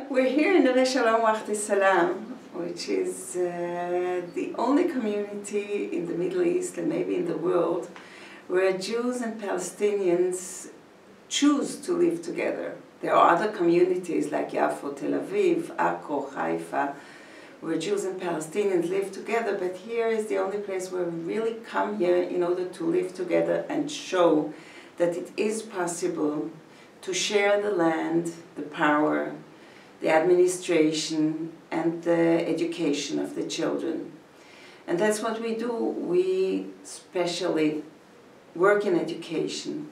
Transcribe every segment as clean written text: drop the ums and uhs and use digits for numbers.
We're here in Neve Shalom Wachti Salam, which is the only community in the Middle East and maybe in the world where Jews and Palestinians choose to live together. There are other communities like Yafo, Tel Aviv, Akko, Haifa, where Jews and Palestinians live together, but here is the only place where we really come here in order to live together and show that it is possible to share the land, the power, the administration, and the education of the children. And that's what we do. We especially work in education.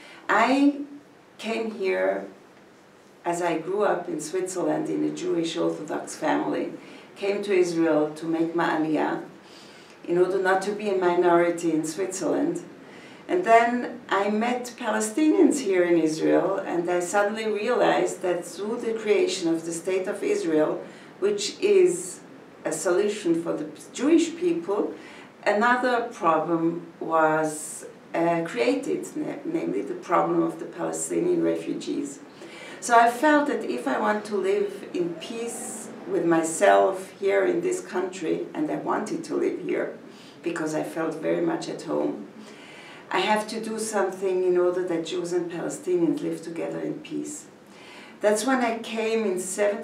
I came here as I grew up in Switzerland in a Jewish Orthodox family, came to Israel to make ma'aliyah in order not to be a minority in Switzerland. And then I met Palestinians here in Israel, and I suddenly realized that through the creation of the State of Israel, which is a solution for the Jewish people, another problem was created, namely the problem of the Palestinian refugees. So I felt that if I want to live in peace with myself here in this country, and I wanted to live here because I felt very much at home, I have to do something in order that Jews and Palestinians live together in peace. That's when I came in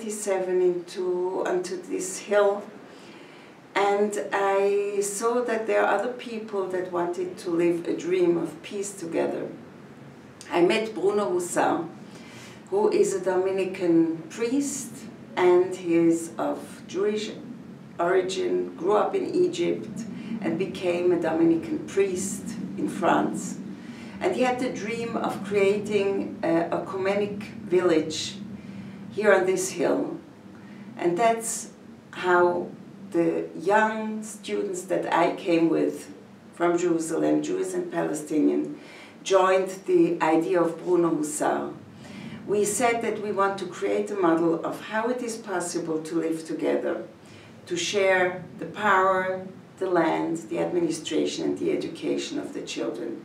'77 onto this hill, and I saw that there are other people that wanted to live a dream of peace together. I met Bruno Hussar, who is a Dominican priest, and he is of Jewish origin, grew up in Egypt, and became a Dominican priest in France. And he had the dream of creating a ecumenic village here on this hill. And that's how the young students that I came with from Jerusalem, Jews and Palestinian, joined the idea of Bruno Hussar. We said that we want to create a model of how it is possible to live together, to share the power, the land, the administration, and the education of the children.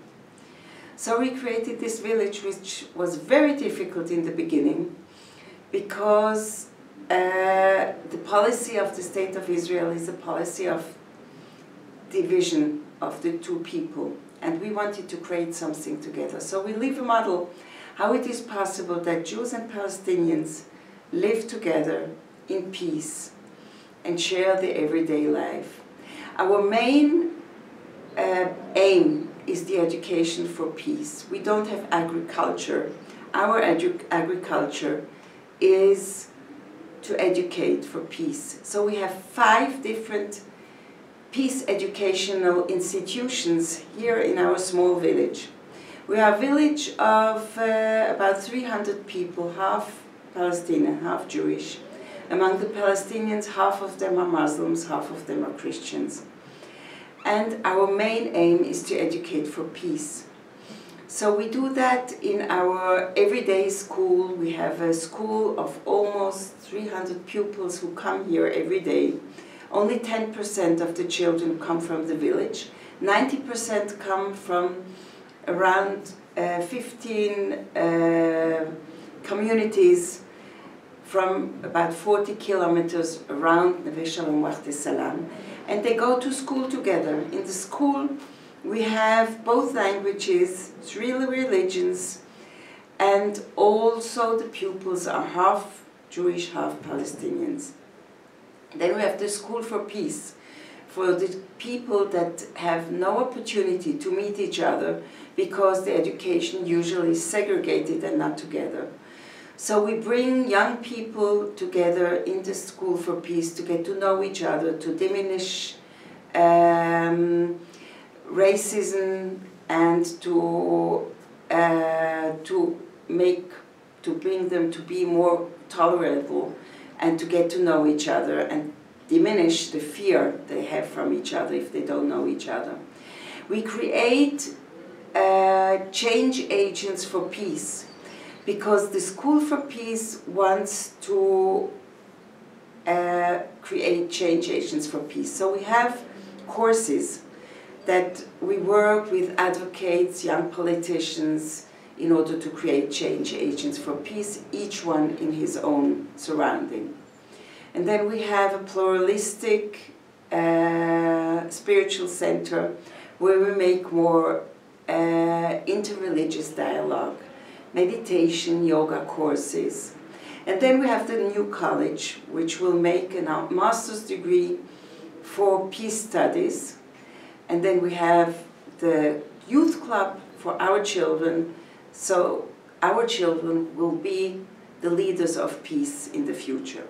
So we created this village, which was very difficult in the beginning because the policy of the State of Israel is a policy of division of the two people, and we wanted to create something together. So we leave a model how it is possible that Jews and Palestinians live together in peace and share the everyday life. Our main aim is the education for peace. We don't have agriculture. Our agriculture is to educate for peace. So we have 5 different peace educational institutions here in our small village. We are a village of about 300 people, half Palestinian, half Jewish. Among the Palestinians, half of them are Muslims, half of them are Christians. And our main aim is to educate for peace. So we do that in our everyday school. We have a school of almost 300 pupils who come here every day. Only 10% of the children come from the village. 90% come from around 15 communities from about 40 kilometers around Neve Shalom Wachti Salam, and they go to school together. In the school we have both languages, 3 religions, and also the pupils are half Jewish, half Palestinians. Then we have the School for Peace, for the people that have no opportunity to meet each other because the education usually is segregated and not together. So we bring young people together in the School for Peace to get to know each other, to diminish racism, and to bring them to be more tolerable and to get to know each other and diminish the fear they have from each other if they don't know each other. We create change agents for peace, because the School for Peace wants to create change agents for peace. So we have courses that we work with advocates, young politicians, in order to create change agents for peace, each one in his own surrounding. And then we have a pluralistic spiritual center where we make more interreligious dialogue, meditation, yoga courses. And then we have the new college, which will make a master's degree for peace studies. And then we have the youth club for our children, so our children will be the leaders of peace in the future.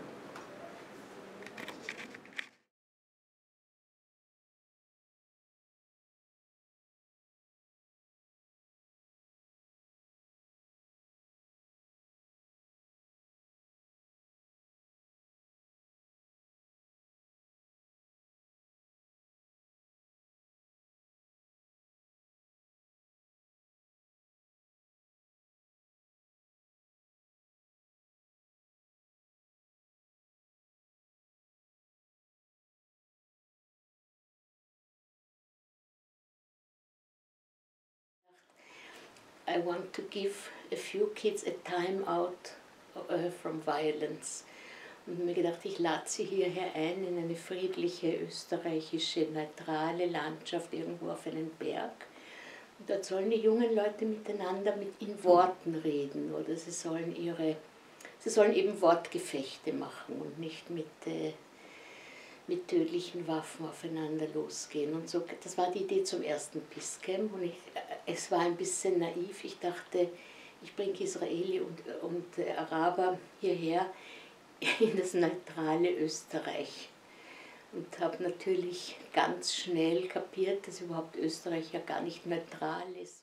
I want to give a few kids a time out from violence. Und mir gedacht, ich lade sie hierher ein in eine friedliche, österreichische, neutrale Landschaft irgendwo auf einen Berg. Und dort sollen die jungen Leute miteinander in Worten reden, oder sie sollen eben Wortgefechte machen und nicht mit tödlichen Waffen aufeinander losgehen. Und so, das war die Idee zum ersten Peace Camp. Und es war ein bisschen naiv. Ich dachte, ich bringe Israeli und Araber hierher in das neutrale Österreich. Und habe natürlich ganz schnell kapiert, dass überhaupt Österreich ja gar nicht neutral ist.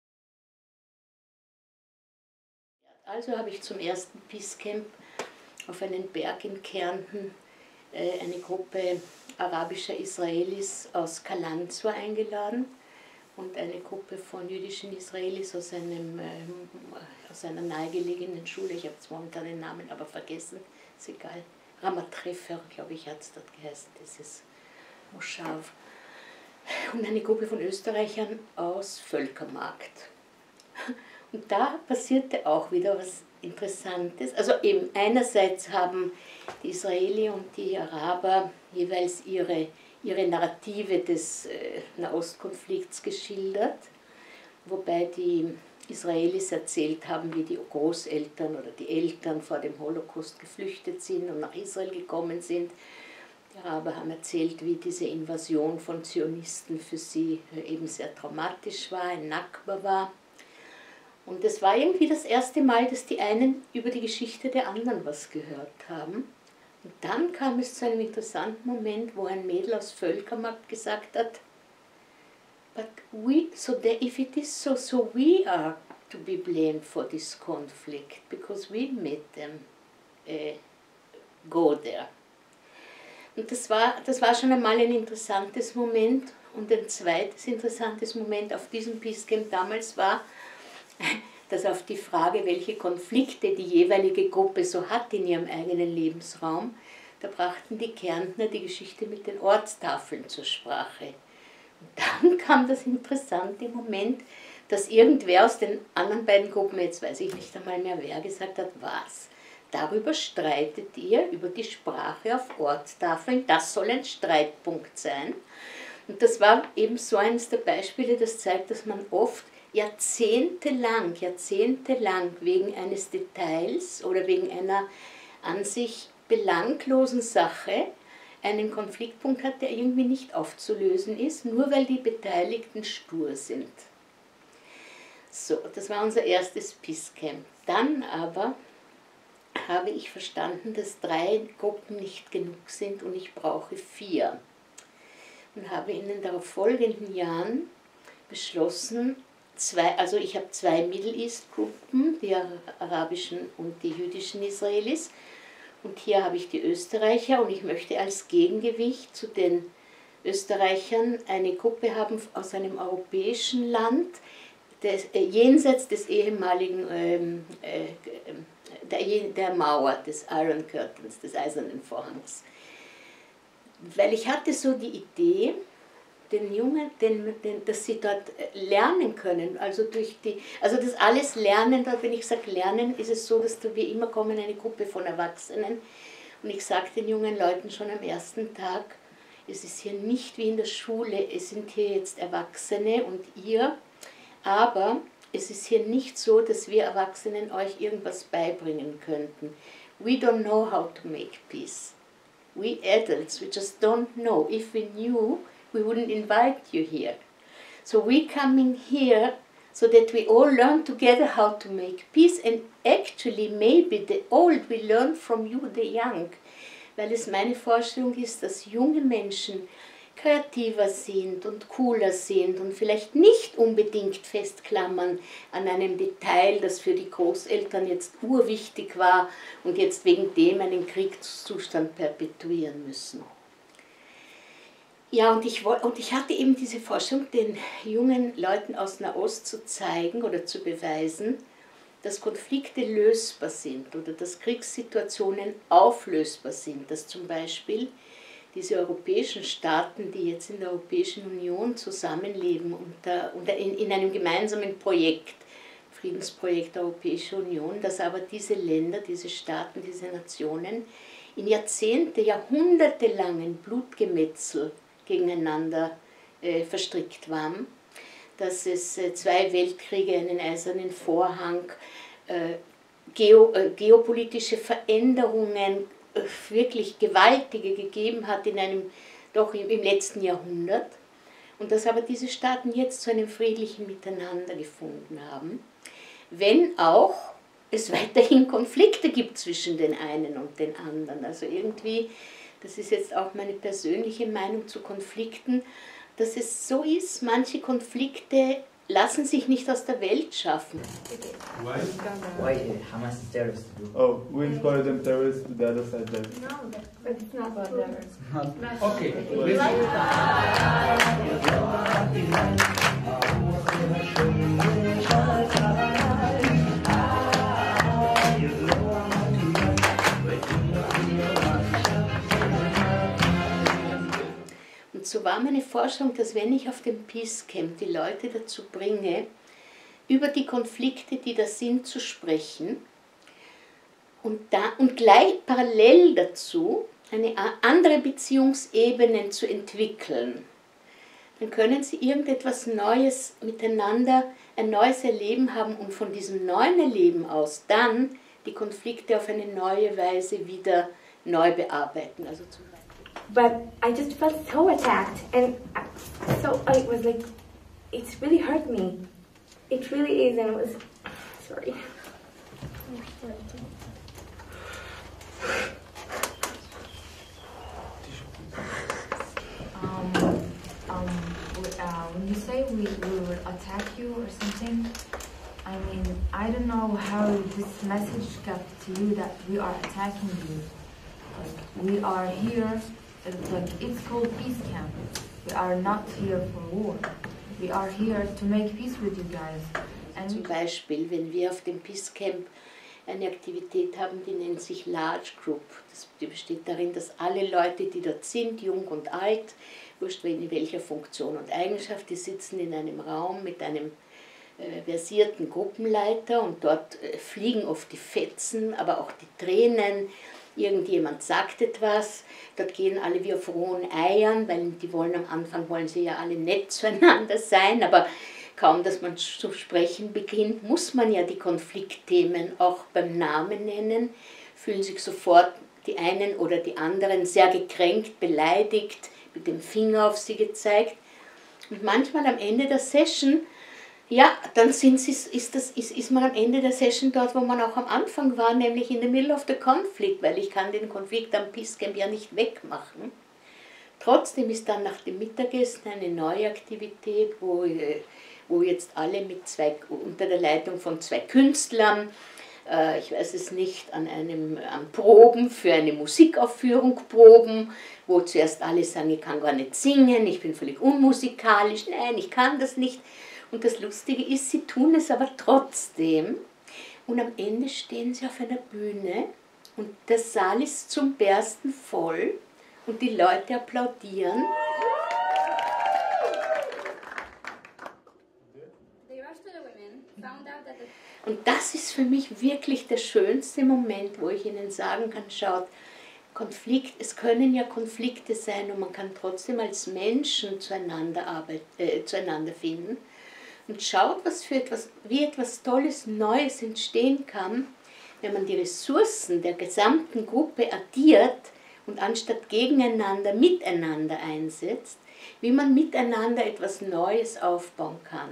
Also habe ich zum ersten Peace Camp auf einen Berg in Kärnten eine Gruppe arabischer Israelis aus Kalanzur eingeladen und eine Gruppe von jüdischen Israelis aus einer nahegelegenen Schule, ich habe jetzt momentan den Namen aber vergessen, ist egal, Ramatrefer, glaube ich, hat es dort geheißen, dieses Moschav. Und eine Gruppe von Österreichern aus Völkermarkt. Und da passierte auch wieder was Interessantes. Also eben einerseits haben die Israeli und die Araber jeweils ihre Narrative des Nahostkonflikts geschildert, wobei die Israelis erzählt haben, wie die Großeltern oder die Eltern vor dem Holocaust geflüchtet sind und nach Israel gekommen sind. Die Araber haben erzählt, wie diese Invasion von Zionisten für sie eben sehr traumatisch war, ein Nakba war. Und es war irgendwie das erste Mal, dass die einen über die Geschichte der anderen was gehört haben. Und dann kam es zu einem interessanten Moment, wo ein Mädel aus Völkermarkt gesagt hat, but if it is so we are to be blamed for this conflict, because we made them go there. Und das war schon einmal ein interessantes Moment. Und ein zweites interessantes Moment auf diesem Peace Camp damals war, dass auf die Frage, welche Konflikte die jeweilige Gruppe so hat in ihrem eigenen Lebensraum, da brachten die Kärntner die Geschichte mit den Ortstafeln zur Sprache. Und dann kam das interessante Moment, dass irgendwer aus den anderen beiden Gruppen, jetzt weiß ich nicht einmal mehr wer, gesagt hat, was? Darüber streitet ihr, über die Sprache auf Ortstafeln, das soll ein Streitpunkt sein. Und das war eben so eines der Beispiele, das zeigt, dass man oft jahrzehntelang wegen eines Details oder wegen einer an sich belanglosen Sache einen Konfliktpunkt hat, der irgendwie nicht aufzulösen ist, nur weil die Beteiligten stur sind. So, das war unser erstes Peace Camp. Dann aber habe ich verstanden, dass 3 Gruppen nicht genug sind und ich brauche 4. Und habe in den darauf folgenden Jahren beschlossen, also ich habe 2 Middle East Gruppen, die arabischen und die jüdischen Israelis. Und hier habe ich die Österreicher und ich möchte als Gegengewicht zu den Österreichern eine Gruppe haben aus einem europäischen Land, jenseits des ehemaligen, der Mauer, des Iron Curtains, des Eisernen Vorhangs. Weil ich hatte so die Idee, dass sie dort lernen können. Also das alles Lernen, wenn ich sage Lernen, ist es so, dass wir immer kommen, eine Gruppe von Erwachsenen. Und ich sage den jungen Leuten schon am ersten Tag, es ist hier nicht wie in der Schule, es sind hier jetzt Erwachsene und ihr, aber es ist hier nicht so, dass wir Erwachsenen euch irgendwas beibringen könnten. We don't know how to make peace. We adults, we just don't know. If we knew, we wouldn't invite you here. So we coming here so that we all learn together how to make peace, and actually maybe the old will learn from you, the young. Weil es meine Vorstellung ist, dass junge Menschen kreativer sind und cooler sind und vielleicht nicht unbedingt festklammern an einem Detail, das für die Großeltern jetzt urwichtig war und jetzt wegen dem einen Kriegszustand perpetuieren müssen. Ja, und ich hatte eben diese Vorstellung, den jungen Leuten aus Nahost zu zeigen oder zu beweisen, dass Konflikte lösbar sind oder dass Kriegssituationen auflösbar sind, dass zum Beispiel diese europäischen Staaten, die jetzt in der Europäischen Union zusammenleben in einem gemeinsamen Projekt, Friedensprojekt der Europäischen Union, dass aber diese Länder, diese Staaten, diese Nationen in jahrzehntelangen Blutgemetzel gegeneinander verstrickt waren, dass es 2 Weltkriege, einen eisernen Vorhang, geopolitische Veränderungen, wirklich gewaltige gegeben hat doch im letzten Jahrhundert, und dass aber diese Staaten jetzt zu einem friedlichen Miteinander gefunden haben, wenn auch es weiterhin Konflikte gibt zwischen den einen und den anderen. Also irgendwie, das ist jetzt auch meine persönliche Meinung zu Konflikten, dass es so ist, manche Konflikte lassen sich nicht aus der Welt schaffen. Why Hamas is terrorist group? Oh, we call them terrorists to the other side there. No, but it's not terrorist. Okay. Und so war meine Vorstellung, dass wenn ich auf dem Peace Camp die Leute dazu bringe, über die Konflikte, die da sind, zu sprechen und gleich parallel dazu eine andere Beziehungsebene zu entwickeln, dann können sie irgendetwas Neues miteinander, ein neues Erleben haben und von diesem neuen Erleben aus dann die Konflikte auf eine neue Weise wieder neu bearbeiten. Also zum Beispiel. But I just felt so attacked, and so it was like, it's really hurt me. It really is, and it was, sorry. When you say we will attack you or something, I mean, I don't know how this message got to you that we are attacking you. Like, we are here, like, it's called Peace Camp. We are not here for war. We are here to make peace with you guys. And Zum Beispiel, wenn wir auf dem Peace Camp eine Aktivität haben, die nennt sich Large Group. Die besteht darin, dass alle Leute, die dort sind, jung und alt, wurscht in welcher Funktion und Eigenschaft, die sitzen in einem Raum mit einem versierten Gruppenleiter, und dort fliegen oft die Fetzen, aber auch die Tränen. Irgendjemand sagt etwas, dort gehen alle wie auf rohen Eiern, weil die wollen am Anfang, wollen sie ja alle nett zueinander sein, aber kaum, dass man zu sprechen beginnt, muss man ja die Konfliktthemen auch beim Namen nennen, fühlen sich sofort die einen oder die anderen sehr gekränkt, beleidigt, mit dem Finger auf sie gezeigt. Und manchmal am Ende der Session, ja, dann ist man am Ende der Session dort, wo man auch am Anfang war, nämlich in the middle of the conflict, weil ich kann den Konflikt am Peace Camp ja nicht wegmachen. Trotzdem ist dann nach dem Mittagessen eine neue Aktivität, wo jetzt alle unter der Leitung von 2 Künstlern, ich weiß es nicht, an Proben für eine Musikaufführung proben, wo zuerst alle sagen, ich kann gar nicht singen, ich bin völlig unmusikalisch, nein, ich kann das nicht. Und das Lustige ist, sie tun es aber trotzdem. Und am Ende stehen sie auf einer Bühne und der Saal ist zum Bersten voll und die Leute applaudieren. Und das ist für mich wirklich der schönste Moment, wo ich Ihnen sagen kann, schaut, es können ja Konflikte sein und man kann trotzdem als Menschen zueinander finden. Und schaut, wie etwas Tolles, Neues entstehen kann, wenn man die Ressourcen der gesamten Gruppe addiert und anstatt gegeneinander miteinander einsetzt, wie man miteinander etwas Neues aufbauen kann.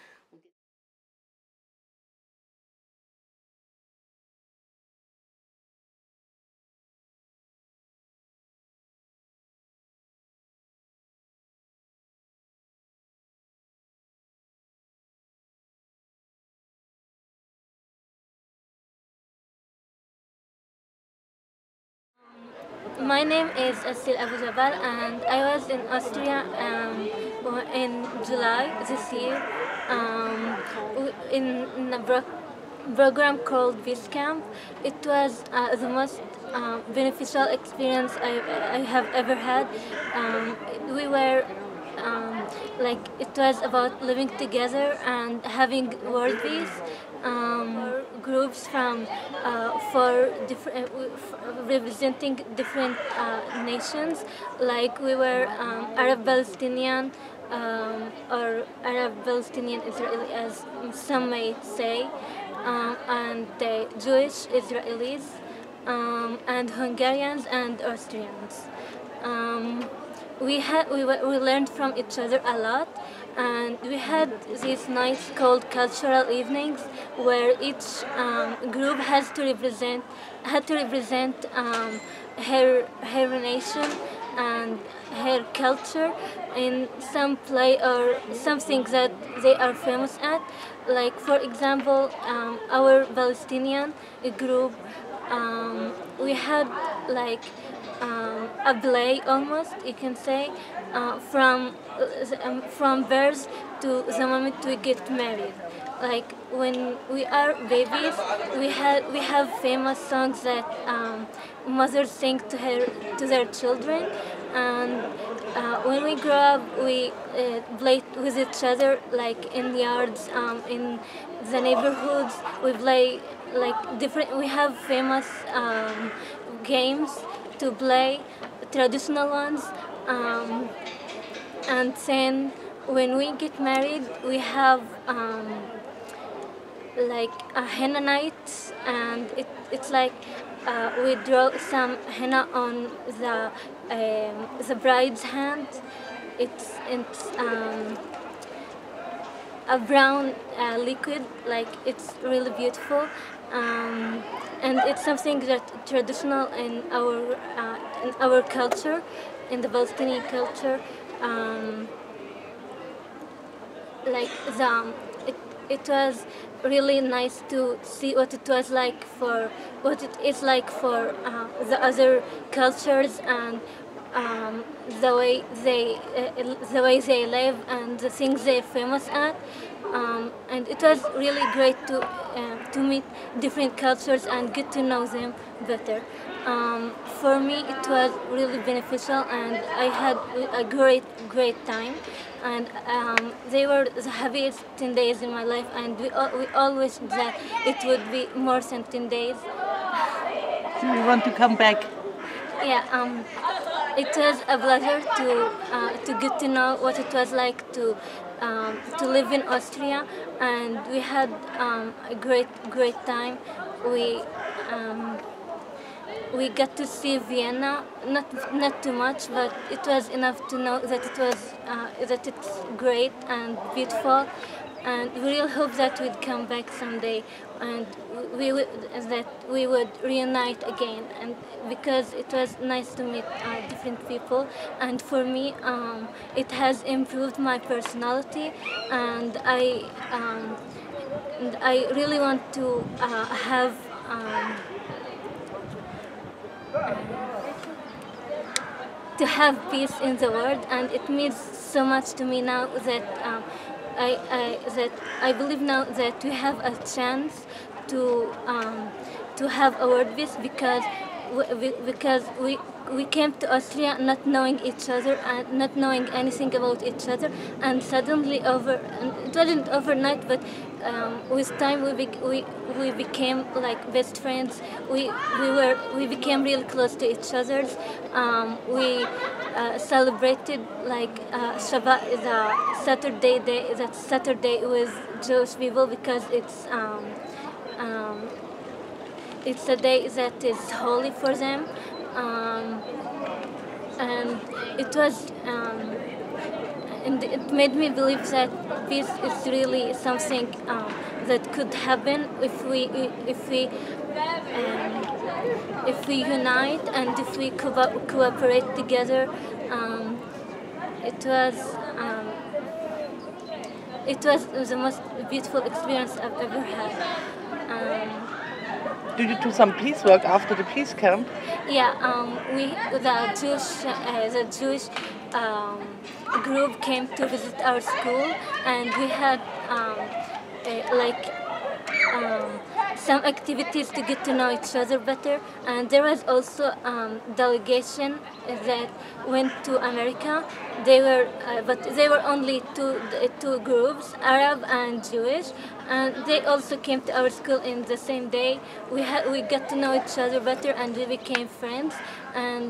My name is Asil Abu Jabal, and I was in Austria in July this year in a program called Peace Camp. It was the most beneficial experience I have ever had. We were it was about living together and having world peace. Groups from representing different nations, like we were Arab Palestinian or Arab Palestinian Israeli, as some may say, and the Jewish Israelis, and Hungarians and Austrians. We learned from each other a lot, and we had these nights called cultural evenings, where each group had to represent her nation and her culture in some play or something that they are famous at. Like, for example, our Palestinian group, we had a play, almost you can say, from birth to the moment we get married. Like, when we are babies, we have famous songs that mothers sing to their children, and when we grow up, we play with each other, like in the yards, in the neighborhoods. We play different. We have famous games to play, traditional ones, and then when we get married, we have a henna night, and it's like we draw some henna on the bride's hand. It's a brown liquid, like it's really beautiful, and it's something that traditional in our culture, in the Palestinian culture. It was really nice to see what it is like for the other cultures, and the way they live and the things they're famous at. And it was really great to meet different cultures and get to know them better. For me, it was really beneficial, and I had a great time. And they were the happiest 10 days in my life, and we all wished that it would be more than 10 days. So you want to come back? Yeah, it was a pleasure to get to know what it was like to live in Austria, and we had a great time. We got to see Vienna, not too much, but it was enough to know that that it's great and beautiful, and we really hope that we'd come back someday, and that we would reunite again, and because it was nice to meet different people, and for me it has improved my personality, and I really want to have peace in the world, and it means so much to me now that I believe now that we have a chance to have a world peace, because because we came to Austria not knowing each other and not knowing anything about each other, and suddenly and it wasn't overnight, but with time we became like best friends. We became really close to each other. We celebrated like Shabbat is a Saturday day. That Saturday with Jewish people because it's a day that is holy for them, and it was. And it made me believe that peace is really something that could happen if we unite and if we cooperate together. It was the most beautiful experience I've ever had. Did you do some peace work after the peace camp? Yeah, the Jewish group came to visit our school, and we had some activities to get to know each other better. And there was also delegation that went to America. But they were only two groups, Arab and Jewish, and they also came to our school in the same day. We got to know each other better, and we became friends. And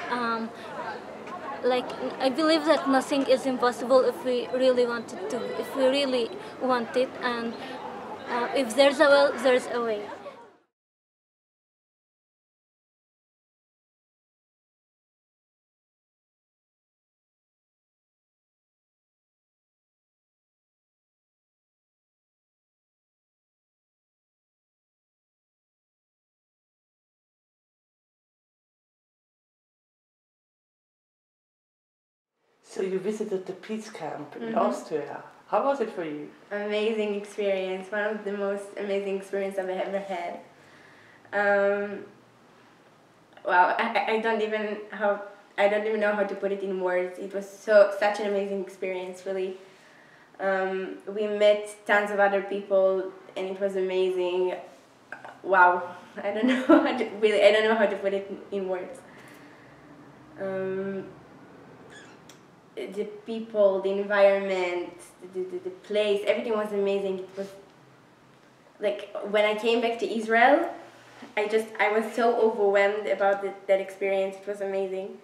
I believe that nothing is impossible if we really want it, and if there's a will, there's a way. So you visited the peace camp in Austria. How was it for you? Amazing experience. One of the most amazing experiences I've ever had. Wow, I don't even know how to put it in words. It was such an amazing experience, really. We met tons of other people, and it was amazing. Wow, I don't know how to put it in words. The people, the environment, the place, everything was amazing. It was like when I came back to Israel, I was so overwhelmed about that experience. It was amazing.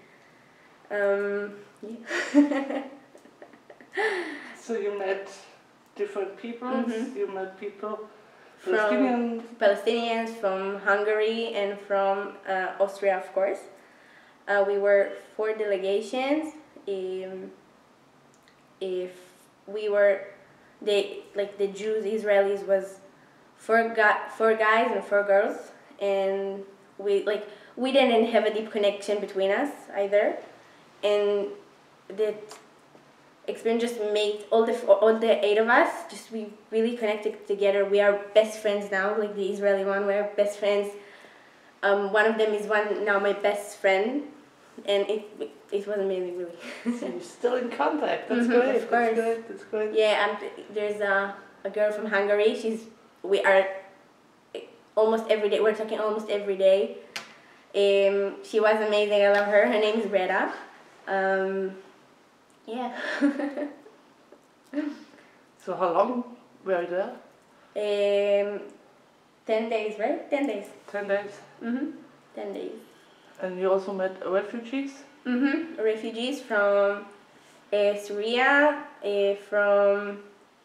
Yeah. So you met different peoples. You met people from Palestinians, from Hungary, and from Austria, of course. We were 4 delegations. If we were the Jews, Israelis was 4 guys and 4 girls, and we didn't have a deep connection between us either, and that experience just made all the 8 of us we really connected together. We are best friends now, like the Israeli one. We are best friends. One of them is now my best friend, and it was amazing, really. So you're still in contact. That's great. Of course. That's great. Yeah, and there's a girl from Hungary. We are almost every day. We're talking almost every day. She was amazing. I love her. Her name is Greta. Yeah. So how long were you there? 10 days, right? 10 days. 10 days. 10 days. And you also met refugees? Refugees from Syria, from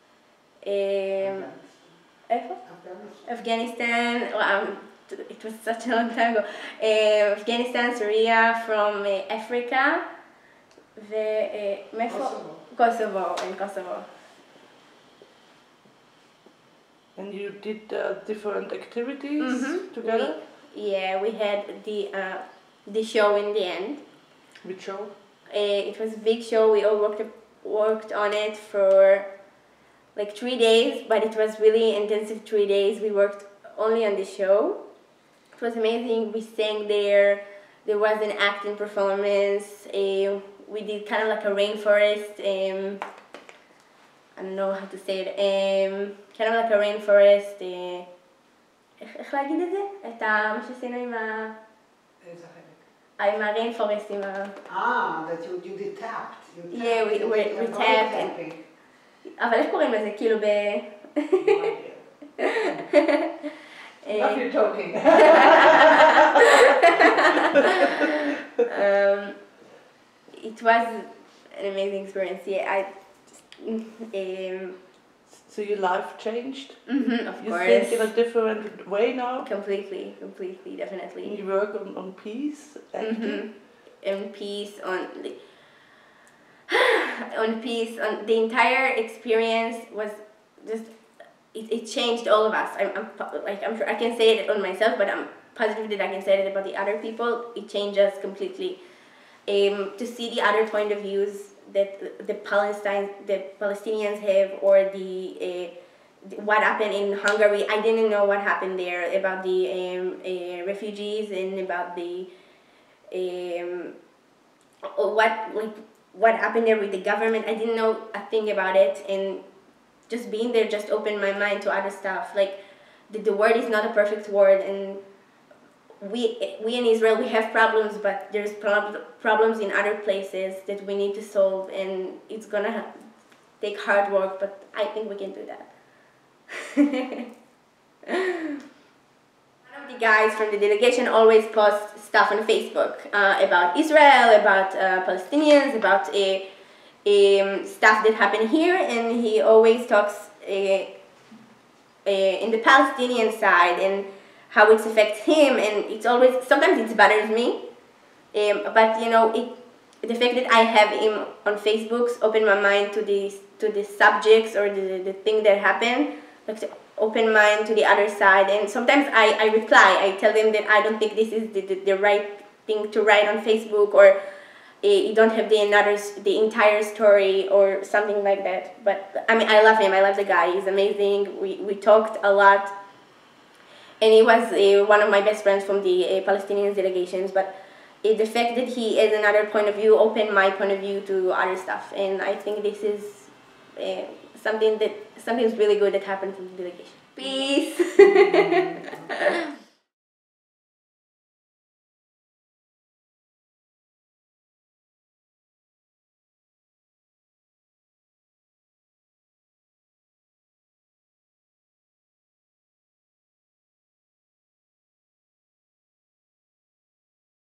Afghanistan. Well, it was such a long time ago. Afghanistan, Syria, from Africa, Kosovo. And you did different activities together? We had the show in the end. Which show? It was a big show. We all worked on it for like 3 days, but it was really intensive 3 days. We worked only on the show. It was amazing. We sang there. There was an acting performance. We did kind of like a rainforest. I don't know how to say it. kind of like a rainforest. איך להגיד את זה? מה שעשינו עם איזה חלק? I'm a rainforest. that you did tapped. Yeah, we tapped. אבל איך קוראים לזה? כאילו ב... Love you talking. It was an amazing experience. Yeah, So your life changed? Of You course. think in a different way now? Completely, definitely. You work on peace, acting? And peace on peace on the entire experience was just it changed all of us. I'm sure I can say it on myself, but I'm positive that I can say it about the other people. It changed us completely. To see the other point of views that the Palestinians have, or what happened in Hungary. I didn't know what happened there about the refugees and about the what happened there with the government. I didn't know a thing about it, and just being there just opened my mind to other stuff. Like the world is not a perfect world, and we in Israel, we have problems, but there's problems in other places that we need to solve, and it's gonna take hard work, but I think we can do that. One of the guys from the delegation always posts stuff on Facebook about Israel, about Palestinians, about stuff that happened here, and he always talks in the Palestinian side and how it affects him, and it's always, sometimes it bothers me, but you know, the fact that I have him on Facebook opened my mind to the subjects or the thing that happened, like to open mind to the other side. And sometimes I reply, I tell them that I don't think this is the right thing to write on Facebook, or you don't have the entire story or something like that. But I mean, I love him, I love the guy, he's amazing. We talked a lot. And he was one of my best friends from the Palestinian delegations, but the fact that he has another point of view opened my point of view to other stuff, and I think this is something really good that happened from the delegation. Peace!